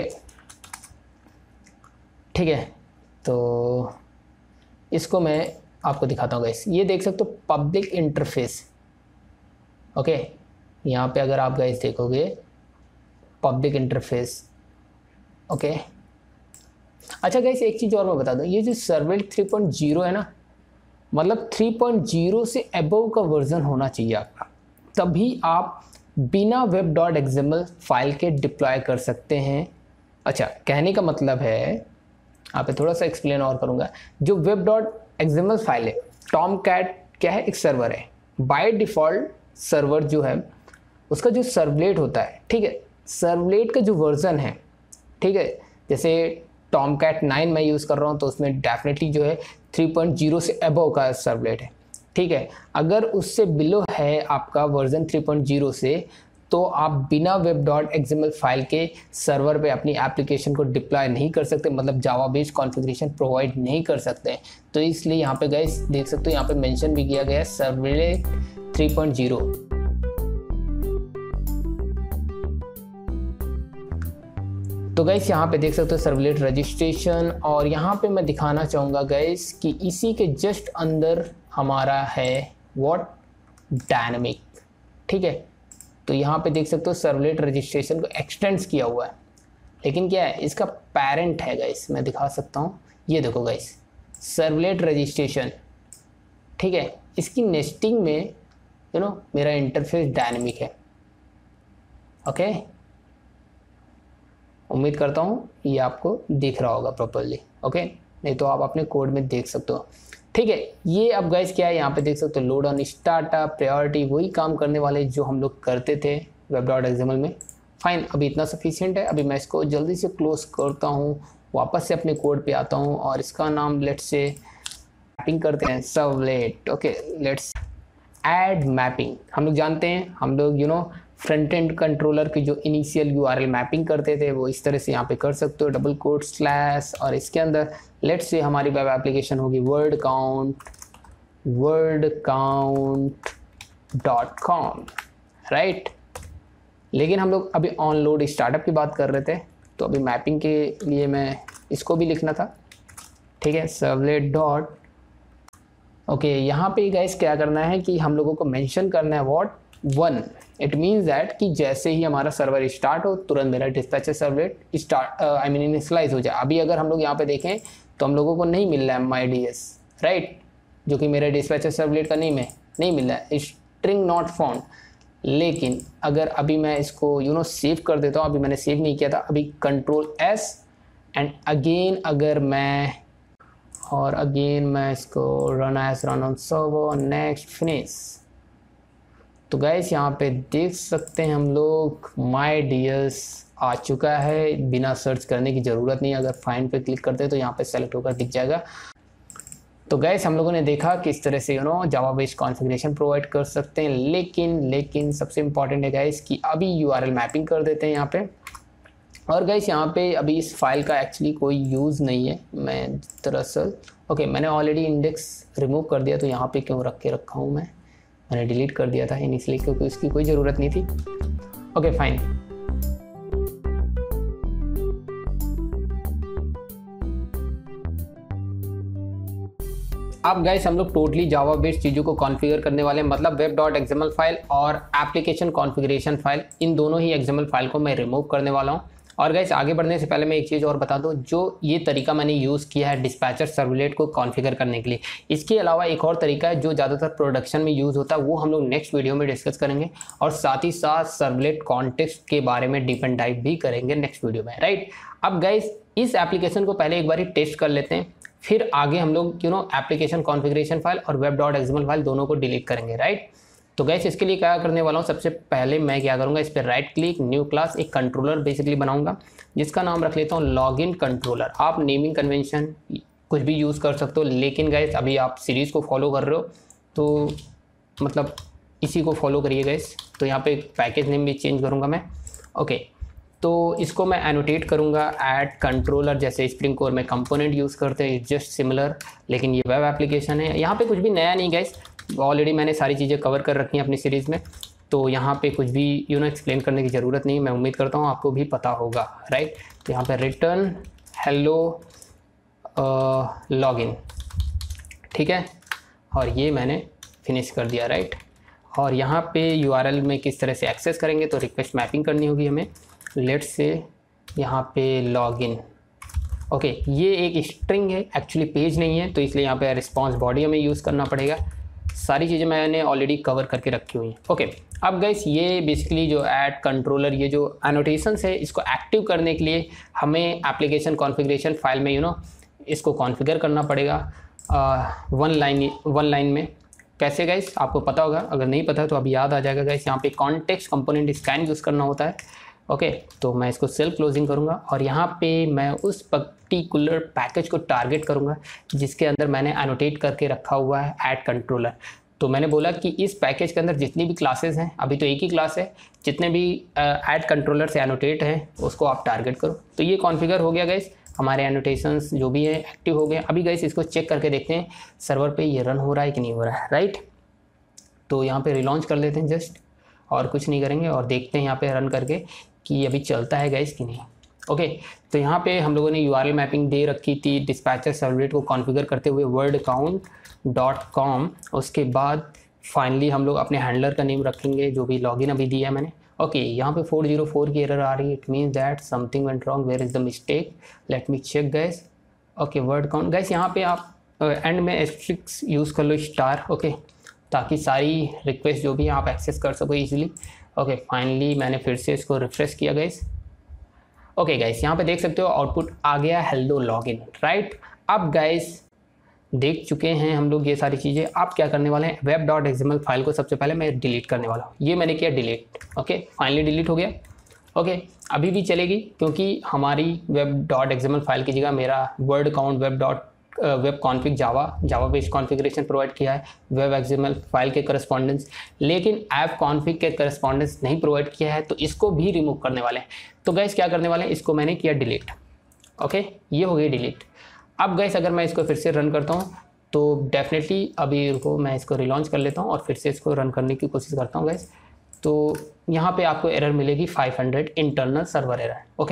ठीक है। तो इसको मैं आपको दिखाता हूँ गाइस, ये देख सकते हो पब्लिक इंटरफेस, ओके। यहाँ पे अगर आप गाइस देखोगे पब्लिक इंटरफेस, ओके। अच्छा गाइस एक चीज़ और मैं बता दूं, ये जो सर्वलेट थ्री पॉइंट ज़ीरो है ना, मतलब थ्री पॉइंट ज़ीरो से अबव का वर्जन होना चाहिए आपका, तभी आप बिना वेब डॉट एक्सएमएल फाइल के डिप्लॉय कर सकते हैं। अच्छा, कहने का मतलब है, यहाँ पे थोड़ा सा एक्सप्लेन और करूँगा। जो वेब डॉट एक्सएमएल फाइल है, टॉमकैट क्या है, एक सर्वर है। बाय डिफ़ॉल्ट सर्वर जो है उसका जो सर्वलेट होता है, ठीक है, सर्वलेट का जो वर्जन है, ठीक है, जैसे टॉमकैट नाइन मैं यूज़ कर रहा हूँ तो उसमें डेफिनेटली जो है थ्री पॉइंट ज़ीरो से अबव का सर्वलेट है, ठीक है। अगर उससे बिलो है आपका वर्जन थ्री पॉइंट ज़ीरो से, तो आप बिना वेब डॉट एक्सएमएल फाइल के सर्वर पे अपनी एप्लीकेशन को डिप्लॉय नहीं कर सकते, मतलब जावा बेस्ड कॉन्फ़िगरेशन प्रोवाइड नहीं कर सकते। तो इसलिए यहाँ पे गाइस देख सकते हो, यहाँ पे मेंशन भी किया गया है सर्वलेट थ्री पॉइंट ज़ीरो। तो गाइस यहाँ पे देख सकते हो सर्वलेट रजिस्ट्रेशन, और यहाँ पे मैं दिखाना चाहूँगा गाइस कि इसी के जस्ट अंदर हमारा है व्हाट, डायनेमिक, ठीक है। तो यहाँ पे देख सकते हो सर्वलेट रजिस्ट्रेशन को एक्सटेंड्स किया हुआ है, लेकिन क्या है, इसका पेरेंट है गाइस, मैं दिखा सकता हूँ, ये देखो गाइस सर्वलेट रजिस्ट्रेशन, ठीक है। इसकी नेस्टिंग में यू नो मेरा इंटरफेस डायनेमिक है, ओके। उम्मीद करता हूँ ये आपको दिख रहा होगा प्रॉपर्ली, ओके, नहीं तो आप अपने कोड में देख सकते हो, ठीक है। ये अब गाइस क्या है, यहाँ पे देख सकते हो लोड ऑन स्टार्टअप, प्रायोरिटी, वही काम करने वाले जो हम लोग करते थे वेब डॉट एक्सएमएल में। फाइन, अभी इतना सफिशिएंट है। अभी मैं इसको जल्दी से क्लोज करता हूँ, वापस से अपने कोड पे आता हूँ और इसका नाम लेट्स से मैपिंग करते हैं, servlet, okay. Let's add mapping. हम लोग जानते हैं, हम लोग you know front end controller की जो इनिशियल यूआरएल मैपिंग करते थे वो इस तरह से यहाँ पे कर सकते हो, डबल कोट स्लैश, और इसके अंदर लेट्स से हमारी वेब एप्लीकेशन होगी word count word count dot com, right. लेकिन हम लोग अभी ऑन लोड स्टार्टअप की बात कर रहे थे, तो अभी मैपिंग के लिए मैं इसको भी लिखना था, ठीक है, सर्वलेट डॉट ओके। यहाँ पे गाइस क्या करना है कि हम लोगों को मेंशन करना है what one. It means that कि जैसे ही हमारा सर्वर स्टार्ट हो तुरंत मेरा dispatcher servlet start I mean initialize हो जाए। अभी अगर हम लोग यहाँ पे देखें तो हम लोगों को नहीं मिल रहा है माई डी एस, राइट, जो कि मेरे डिस्पैचर सर्वलेट का नेम है, नहीं मिल रहा है, स्ट्रिंग नॉट फाउंड। लेकिन अगर अभी मैं इसको यू नो सेव कर देता हूँ, अभी मैंने सेव नहीं किया था, अभी कंट्रोल एस एंड अगेन अगर मैं और अगेन मैं इसको run as run on server next finish, तो गाइस यहाँ पे देख सकते हैं हम लोग माई डी एस आ चुका है, बिना सर्च करने की ज़रूरत नहीं। अगर फाइंड पे क्लिक करते हैं तो यहाँ पे सेलेक्ट होकर दिख जाएगा। तो गाइस हम लोगों ने देखा किस तरह से you know Java based configuration provide कर सकते हैं, लेकिन लेकिन सबसे इम्पॉर्टेंट है गाइस कि अभी यूआरएल मैपिंग कर देते हैं यहाँ पे। और गाइस यहाँ पे अभी इस फाइल का एक्चुअली कोई यूज़ नहीं है। मैं दरअसल ओके मैंने ऑलरेडी इंडेक्स रिमूव कर दिया, तो यहाँ पे क्यों रख के रखा हूँ मैं, मैंने डिलीट कर दिया था इनिशियली क्योंकि उसकी कोई ज़रूरत नहीं थी। Okay fine. अब गाइस हम लोग टोटली जावा बेस्ड चीज़ों को कॉन्फ़िगर करने वाले हैं, मतलब वेब डॉट एक्सएमएल फाइल और एप्लीकेशन कॉन्फ़िगरेशन फाइल, इन दोनों ही एक्सएमएल फाइल को मैं रिमूव करने वाला हूँ। और गाइस आगे बढ़ने से पहले मैं एक चीज़ और बता दूं, जो ये तरीका मैंने यूज़ किया है डिस्पैचर सर्वलेट को कॉन्फ़िगर करने के लिए, इसके अलावा एक और तरीका है जो ज़्यादातर प्रोडक्शन में यूज़ होता है, वो हम लोग नेक्स्ट वीडियो में डिस्कस करेंगे। और साथ ही साथ सर्वलेट कॉन्टेक्स्ट के बारे में डीप एंड डाइव भी करेंगे नेक्स्ट वीडियो में, राइट। अब गाइस इस एप्लीकेशन को पहले एक बार टेस्ट कर लेते हैं, फिर आगे हम लोग you know application configuration file और वेब डॉट एक्सएमएल फाइल दोनों को डिलीट करेंगे, राइट। तो गैस इसके लिए क्या करने वाला हूँ, सबसे पहले मैं क्या करूँगा, इस पर राइट क्लिक, न्यू क्लास, एक कंट्रोलर बेसिकली बनाऊंगा जिसका नाम रख लेता हूँ लॉगिन कंट्रोलर। आप नेमिंग कन्वेंशन कुछ भी यूज़ कर सकते हो, लेकिन गैस अभी आप सीरीज़ को फॉलो कर रहे हो तो मतलब इसी को फॉलो करिए गैस। तो यहाँ पे पैकेज नेम भी चेंज करूँगा मैं, ओके। तो इसको मैं एनोटेट करूँगा ऐड कंट्रोलर, जैसे स्प्रिंग कोर में कंपोनेंट यूज़ करते हैं, जस्ट सिमिलर, लेकिन ये वेब एप्लीकेशन है। यहाँ पे कुछ भी नया नहीं गैस, ऑलरेडी मैंने सारी चीज़ें कवर कर रखी हैं अपनी सीरीज़ में, तो यहाँ पे कुछ भी यू नो एक्सप्लेन करने की ज़रूरत नहीं। मैं उम्मीद करता हूँ आपको भी पता होगा, राइट। तो यहाँ पे रिटर्न हेलो लॉगिन, ठीक है, और ये मैंने फिनिश कर दिया, राइट। और यहाँ पे यूआरएल में किस तरह से एक्सेस करेंगे, तो रिक्वेस्ट मैपिंग करनी होगी हमें। लेट्स से यहाँ पे लॉगिन, ओके, ये एक स्ट्रिंग है एक्चुअली, पेज नहीं है, तो इसलिए यहाँ पे रिस्पॉन्स बॉडी हमें यूज़ करना पड़ेगा। सारी चीज़ें मैंने ऑलरेडी कवर करके रखी हुई हैं, ओके। अब गाइस ये बेसिकली जो ऐड कंट्रोलर, ये जो एनोटेशंस है, इसको एक्टिव करने के लिए हमें एप्लीकेशन कॉन्फ़िगरेशन फाइल में यू नो इसको कॉन्फ़िगर करना पड़ेगा वन लाइन वन लाइन में। कैसे गाइस आपको पता होगा, अगर नहीं पता तो अभी याद आ जाएगा गाइस। यहाँ पे कॉन्टेक्स्ट कंपोनेंट स्कैन यूज़ करना होता है, ओके okay, तो मैं इसको सेल्फ क्लोजिंग करूँगा और यहाँ पे मैं उस पर्टिकुलर पैकेज को टारगेट करूँगा जिसके अंदर मैंने एनोटेट करके रखा हुआ है ऐड कंट्रोलर। तो मैंने बोला कि इस पैकेज के अंदर जितनी भी क्लासेस हैं, अभी तो एक ही क्लास है, जितने भी ऐड कंट्रोलर से एनोटेट हैं उसको आप टारगेट करो। तो ये कॉन्फ़िगर हो गया गाइस, हमारे एनोटेशंस जो भी है एक्टिव हो गए। अभी गाइस इसको चेक करके देखते हैं सर्वर पर ये रन हो रहा है कि नहीं हो रहा है, राइट। तो यहाँ पर रिलॉन्च कर लेते हैं जस्ट, और कुछ नहीं करेंगे, और देखते हैं यहाँ पर रन करके कि अभी चलता है गाइस कि नहीं, ओके। तो यहाँ पे हम लोगों ने यूआरएल मैपिंग दे रखी थी डिस्पैचर सर्वलेट को कॉन्फ़िगर करते हुए वर्ड अकाउंट डॉट कॉम। उसके बाद फाइनली हम लोग अपने हैंडलर का नेम रखेंगे जो भी लॉगिन अभी दिया है मैंने, ओके। यहाँ पे फोर जीरो फोर की एरर आ रही है, it means that something went wrong, where is the mistake, let me check guys, okay. Word account guys यहाँ पे आप एंड uh, में एस्ट्रिक्स यूज़ कर लो स्टार, ओके, ताकि सारी रिक्वेस्ट जो भी है आप एक्सेस कर सको ईजिली, ओके। फाइनली मैंने फिर से इसको रिफ्रेश किया गाइस, ओके गाइस, यहाँ पे देख सकते हो आउटपुट आ गया हेलो लॉगिन, राइट। अब गाइस देख चुके हैं हम लोग ये सारी चीज़ें, आप क्या करने वाले हैं, वेब डॉट एक्सएमएल फाइल को सबसे पहले मैं डिलीट करने वाला हूँ। ये मैंने किया डिलीट, ओके, फाइनली डिलीट हो गया, ओके। अभी भी चलेगी क्योंकि हमारी वेब डॉट एक्सएमएल फाइल की जगह मेरा word account web dot web config Java Java based configuration provide किया है वेब एक्सएमएल फाइल के करस्पॉन्डेंस, लेकिन ऐप कॉन्फ़िग के करस्पॉन्डेंस नहीं प्रोवाइड किया है, तो इसको भी रिमूव करने वाले हैं। तो गाइस क्या करने वाले हैं, इसको मैंने किया डिलीट, ओके, ये हो गई डिलीट। अब गाइस अगर मैं इसको फिर से रन करता हूँ तो डेफिनेटली अभी रुको मैं इसको रिलॉन्च कर लेता हूँ और फिर से इसको रन करने की कोशिश करता हूँ गाइस। तो यहाँ पे आपको एरर मिलेगी five hundred internal server error, okay.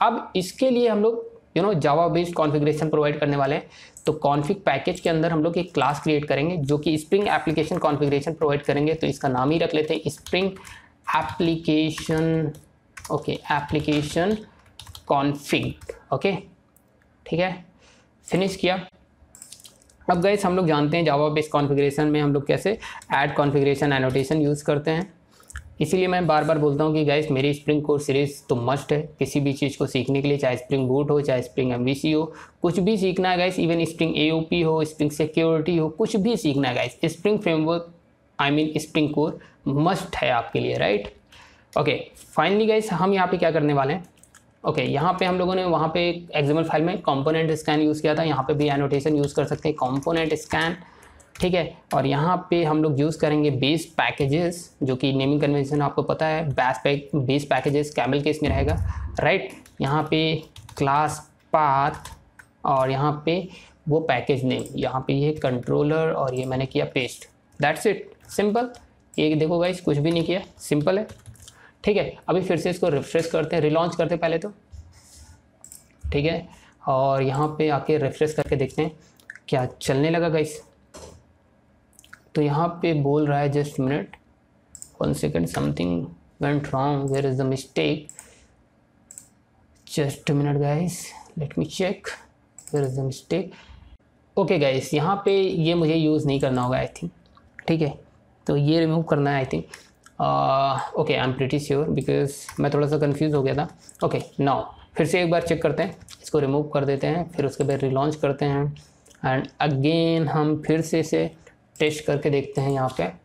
अब इसके लिए हम लोग you know Java based configuration provide करने वाले हैं। तो कॉन्फ़िग पैकेज के अंदर हम लोग एक क्लास क्रिएट करेंगे जो कि स्प्रिंग एप्लीकेशन कॉन्फ़िगरेशन प्रोवाइड करेंगे। तो इसका नाम ही रख लेते हैं spring application, okay application config, okay ठीक है, फिनिश किया। अब गाइस हम लोग जानते हैं जावा बेस्ड कॉन्फ़िगरेशन में हम लोग कैसे ऐड कॉन्फ़िगरेशन एनोटेशन यूज़ करते हैं। इसीलिए मैं बार बार बोलता हूँ कि गाइस मेरी स्प्रिंग कोर सीरीज़ तो मस्ट है किसी भी चीज़ को सीखने के लिए, चाहे स्प्रिंग बूट हो, चाहे स्प्रिंग एमवीसी हो, कुछ भी सीखना है गाइस, इवन स्प्रिंग एओपी हो, स्प्रिंग सिक्योरिटी हो, कुछ भी सीखना है guys, spring framework I mean spring core must है आपके लिए, राइट। ओके फाइनली गाइस हम यहाँ पे क्या करने वाले हैं, ओके okay, यहाँ पे हम लोगों ने वहाँ पे एक्सएमएल फाइल में कंपोनेंट स्कैन यूज़ किया था, यहाँ पे भी एनोटेशन यूज़ कर सकते हैं कंपोनेंट स्कैन, ठीक है। और यहाँ पे हम लोग यूज़ करेंगे बेस पैकेजेस, जो कि नेमिंग कन्वेंशन आपको पता है, base pack base packages camel case में रहेगा, राइट। यहाँ पे क्लास पाथ और यहाँ पे वो पैकेज नेम, यहाँ पे ये कंट्रोलर और ये मैंने किया पेस्ट, दैट्स इट, सिंपल। ये देखो गाइस कुछ भी नहीं किया, सिंपल है, ठीक है। अभी फिर से इसको रिफ्रेश करते हैं, रिलॉन्च करते हैं पहले तो, ठीक है। और यहाँ पे आके रिफ्रेश करके देखते हैं क्या चलने लगा गाइस। तो यहाँ पे बोल रहा है just minute, one second, something went wrong, where is the mistake, just minute guys, let me check where is the mistake. Okay guys यहाँ पे ये मुझे यूज़ नहीं करना होगा आई थिंक, ठीक है। तो ये रिमूव करना है I think, okay I am pretty sure because मैं थोड़ा सा कंफ्यूज हो गया था। ओके नाउ फिर से एक बार चेक करते हैं, इसको रिमूव कर देते हैं, फिर उसके बाद रिलॉन्च करते हैं एंड अगेन हम फिर से इसे टेस्ट करके देखते हैं यहाँ पे।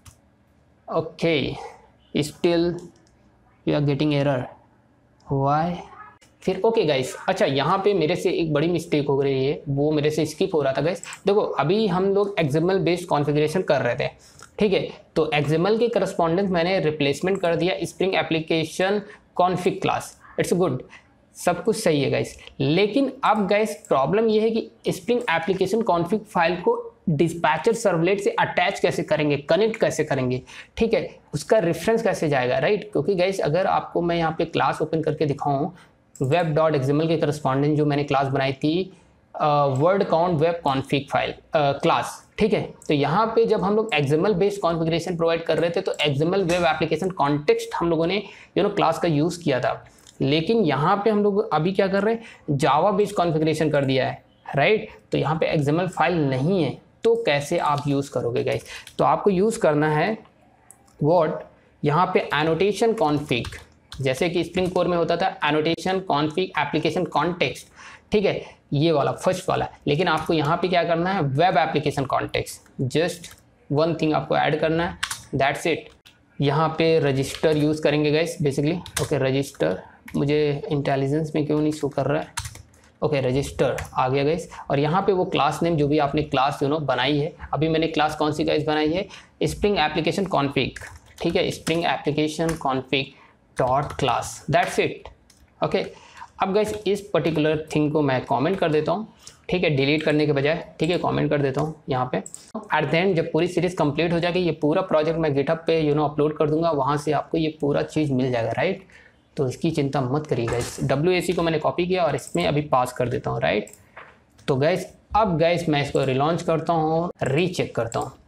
Okay still we are getting error, why फिर। ओके गाइस अच्छा यहाँ पे मेरे से एक बड़ी मिस्टेक हो रही है, वो मेरे से स्किप हो रहा था गाइस। देखो अभी हम लोग एक्सएमएल बेस्ड कॉन्फ़िगरेशन कर रहे थे, ठीक है। तो एक्सएमएल के करस्पॉन्डेंस मैंने रिप्लेसमेंट कर दिया spring application config class, it's good, सब कुछ सही है गाइस। लेकिन अब गाइस प्रॉब्लम ये है कि स्प्रिंग एप्लीकेशन कॉन्फ़िग फाइल को डिस्पैचर सर्वलेट से अटैच कैसे करेंगे, कनेक्ट कैसे करेंगे, ठीक है, उसका रेफरेंस कैसे जाएगा, राइट। क्योंकि गाइस अगर आपको मैं यहाँ पे क्लास ओपन करके दिखाऊँ, वेब डॉट एक्सएमएल के करस्पॉन्डेंट जो मैंने क्लास बनाई थी word count web config file class, ठीक है। तो यहाँ पे जब हम लोग एक्सएमएल बेस्ड कॉन्फ़िगरेशन प्रोवाइड कर रहे थे तो एक्सएमएल वेब एप्लीकेशन कॉन्टेक्स्ट हम लोगों ने यू नो क्लास का यूज़ किया था। लेकिन यहाँ पे हम लोग अभी क्या कर रहे हैं, जावा बेस्ड कॉन्फ़िगरेशन कर दिया है, राइट। तो यहाँ पे एक्सएमएल फाइल नहीं है, तो कैसे आप यूज़ करोगे गाइस। तो आपको यूज़ करना है व्हाट, यहाँ पे एनोटेशन कॉन्फ़िग, जैसे कि स्प्रिंग कोर में होता था एनोटेशन कॉन्फ़िग एप्लीकेशन कॉन्टेक्स्ट, ठीक है, ये वाला फर्स्ट वाला। लेकिन आपको यहाँ पे क्या करना है, web application context, just one thing आपको ऐड करना है, दैट्स इट। यहाँ पे रजिस्टर यूज़ करेंगे गाइस बेसिकली, ओके रजिस्टर, मुझे इंटेलिजेंस में क्यों नहीं शो कर रहा है, ओके रजिस्टर आ गया गाइस। और यहाँ पे वो क्लास नेम जो भी आपने क्लास यू नो बनाई है, अभी मैंने क्लास कौन सी गाइस बनाई है, स्प्रिंग एप्लीकेशन कॉन्फ़िग, ठीक है, spring application config dot class, that's it, okay. अब गाइस इस पर्टिकुलर थिंग को मैं कमेंट कर देता हूँ, ठीक है, डिलीट करने के बजाय, ठीक है, कमेंट कर देता हूँ यहाँ पे। एट द एंड जब पूरी सीरीज़ कंप्लीट हो जाएगी, ये पूरा प्रोजेक्ट मैं गिटहब पे यू नो अपलोड कर दूंगा, वहाँ से आपको ये पूरा चीज़ मिल जाएगा, राइट। तो इसकी चिंता मत करिए गाइस। डब्ल्यू ए सी को मैंने कॉपी किया और इसमें अभी पास कर देता हूँ, राइट। तो गाइस अब गाइस मैं इसको रिलॉन्च करता हूँ, रीचेक करता हूँ,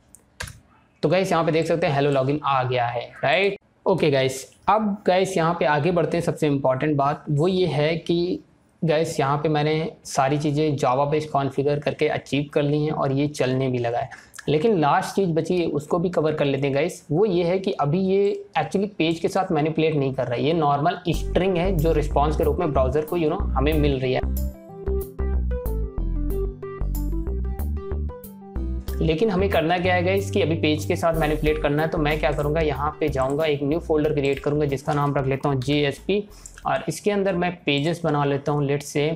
तो गाइस यहाँ पे देख सकते हैं हेलो लॉगिन आ गया है, राइट। ओके गाइस अब गाइस यहाँ पे आगे बढ़ते हैं। सबसे इम्पॉर्टेंट बात वो ये है कि गाइस यहाँ पे मैंने सारी चीज़ें जावा बेस्ड कॉन्फ़िगर करके अचीव कर ली हैं और ये चलने भी लगा है। लेकिन लास्ट चीज़ बची है, उसको भी कवर कर लेते हैं गाइस। वो ये है कि अभी ये एक्चुअली पेज के साथ मैनिपुलेट नहीं कर रहा है, ये नॉर्मल स्ट्रिंग है जो रिस्पॉन्स के रूप में ब्राउज़र को यू नो हमें मिल रही है। लेकिन हमें करना क्या है गाइस कि अभी पेज के साथ मैनिपुलेट करना है। तो मैं क्या करूँगा, यहाँ पे जाऊँगा, एक न्यू फोल्डर क्रिएट करूँगा जिसका नाम रख लेता हूँ जे एस पी, और इसके अंदर मैं पेजेस बना लेता हूँ। लेट्स से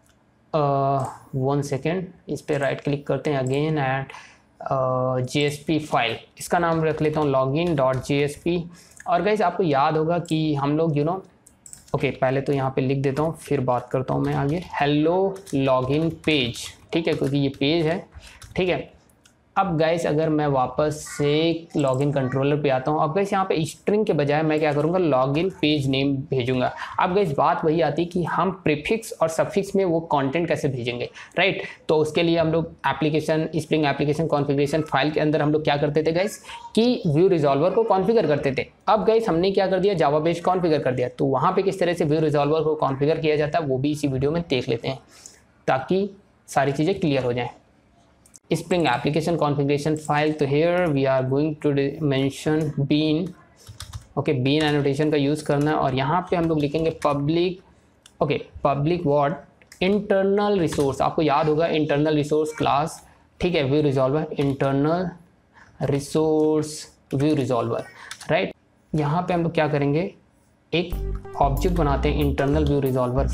वन सेकेंड, इस पर राइट क्लिक करते हैं again and J S P file, इसका नाम रख लेता हूँ login dot J S P. और गाइस आपको याद होगा कि हम लोग यू नो ओके पहले तो यहाँ पे लिख देता हूँ, फिर बात करता हूँ मैं आगे। हेलो लॉगिन पेज, ठीक है, क्योंकि ये पेज है, ठीक है। अब गाइस अगर मैं वापस से लॉगिन कंट्रोलर पे आता हूँ, अब गाइस यहाँ पे स्ट्रिंग के बजाय मैं क्या करूँगा, लॉगिन पेज नेम भेजूंगा। अब गाइस बात वही आती कि हम प्रीफिक्स और सफिक्स में वो कंटेंट कैसे भेजेंगे, राइट। तो उसके लिए हम लोग application spring application configuration file के अंदर हम लोग क्या करते थे गाइस कि व्यू रिजॉल्वर को कॉन्फ़िगर करते थे। अब गाइस हमने क्या कर दिया, जावा बेस कॉन्फ़िगर कर दिया। तो वहाँ पे किस तरह से व्यू रिजॉल्वर को कॉन्फ़िगर किया जाता है वो भी इसी वीडियो में देख लेते हैं ताकि सारी चीज़ें क्लियर हो जाएं। Spring application configuration file, तो here we are going to mention bean, okay, bean annotation का यूज़ करना है और यहाँ पे हम लोग लिखेंगे public, okay, public what internal resource, आपको याद होगा internal resource class, ठीक है, view resolver, internal resource view resolver, right। यहाँ पे हम लोग क्या करेंगे, एक ऑब्जेक्ट बनाते हैं internal view resolver।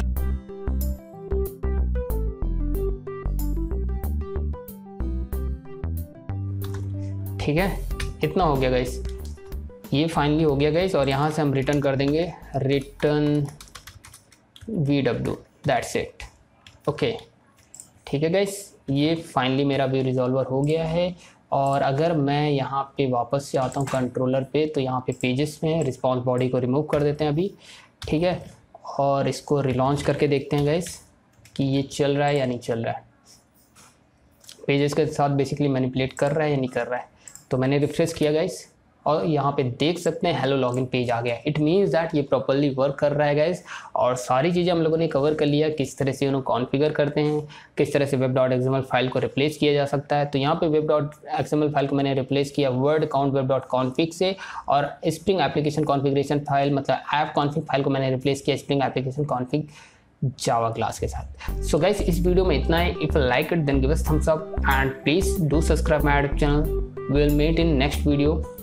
ठीक है, इतना हो गया गाइस, ये फाइनली हो गया गाइस। और यहाँ से हम रिटर्न कर देंगे return V W, that's it, okay. ठीक है गाइस, ये फाइनली मेरा व्यू रिजॉल्वर हो गया है। और अगर मैं यहाँ पे वापस से आता हूँ कंट्रोलर पे, तो यहाँ पे पेजेस में रिस्पॉन्स बॉडी को रिमूव कर देते हैं अभी, ठीक है। और इसको रिलॉन्च करके देखते हैं गाइस कि ये चल रहा है या नहीं चल रहा है, पेजेस के साथ बेसिकली मैनिपुलेट कर रहा है या नहीं कर रहा है। तो मैंने रिफ्रेश किया गाइस और यहाँ पे देख सकते हैं हेलो लॉगिन पेज आ गया। इट मीन्स दैट ये प्रॉपर्ली वर्क कर रहा है गाइस। और सारी चीज़ें हम लोगों ने कवर कर लिया, किस तरह से उन्हें कॉन्फ़िगर करते हैं, किस तरह से वेब डॉट एक्सएमएल फाइल को रिप्लेस किया जा सकता है। तो यहाँ पे वेब डॉट एक्सएमएल फाइल को मैंने रिप्लेस किया word count web dot config से, और स्प्रिंग एप्लीकेशन कॉन्फ़िगरेशन फाइल मतलब ऐप कॉन्फिग फाइल को मैंने रिप्लेस किया spring application config Java class के साथ। सो गाइस इस वीडियो में इतना है। If you like it then give us thumbs up and please do subscribe my YouTube channel. We'll meet in next video.